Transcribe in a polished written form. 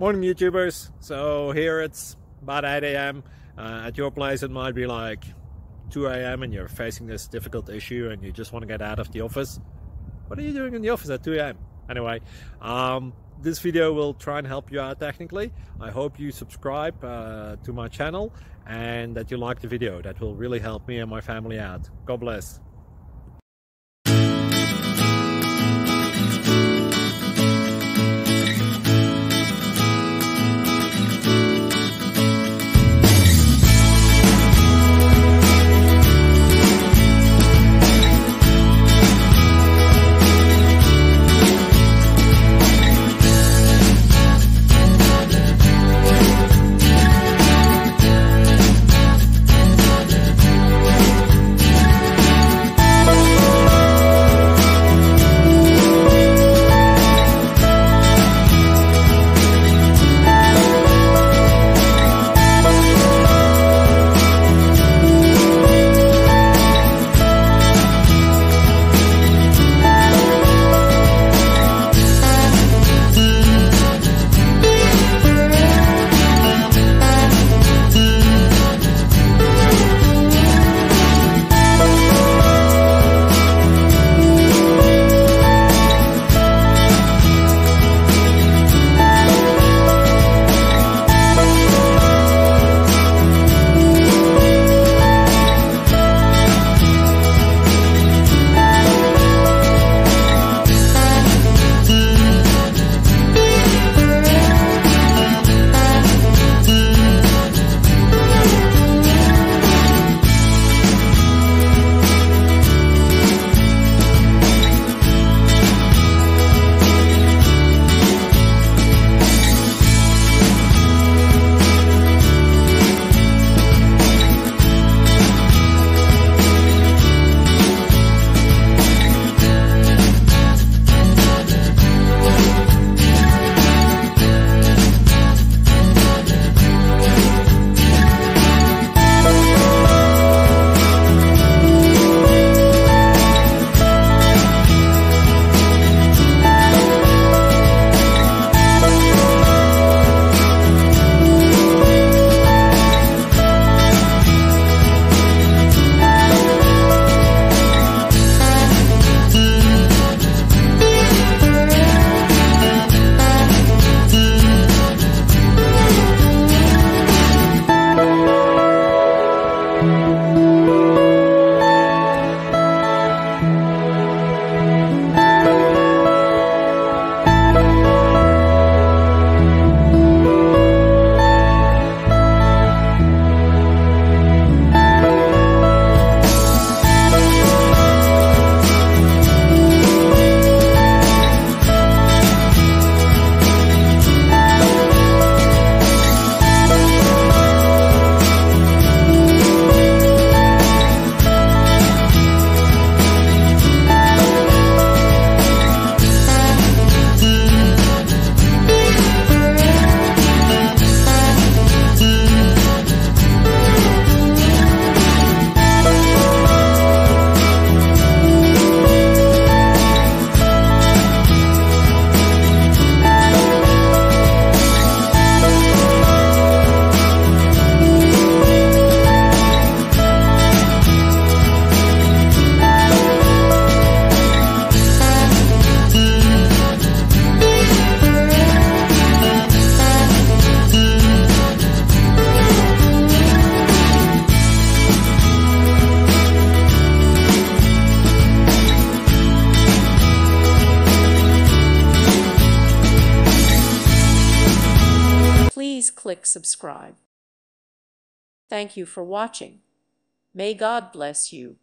Morning YouTubers. So here it's about 8 a.m. At your place it might be like 2 a.m. and you're facing this difficult issue and you just want to get out of the office. What are you doing in the office at 2 a.m.? Anyway, this video will try and help you out technically. I hope you subscribe to my channel and that you like the video. That will really help me and my family out. God bless. Please click subscribe. Thank you for watching. May God bless you.